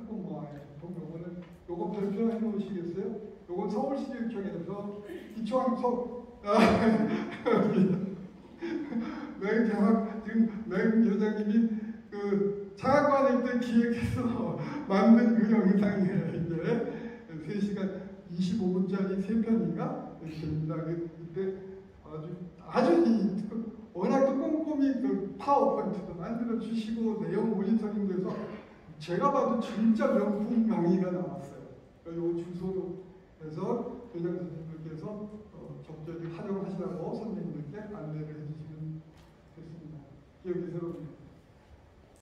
요거는 요거 별표해 놓으시겠어요? 요건 서울시교육청에서 지금 교장님이 그 장학관에 때 기획해서 만든 그 영상이에요. 이제 3시간 25분짜리 3편인가 됩니다. 그때 아주 워낙 또 꼼꼼히 그 파워포인트도 만들어 주시고 내용 모니터링돼서 제가 봐도 진짜 명품 강의가 나왔어요. 요 주소로 해서 교장 선생님들께서 적절히 활용하시라고 선생님들께 안내를 해주시면 좋겠습니다. 기억이 새롭습니다.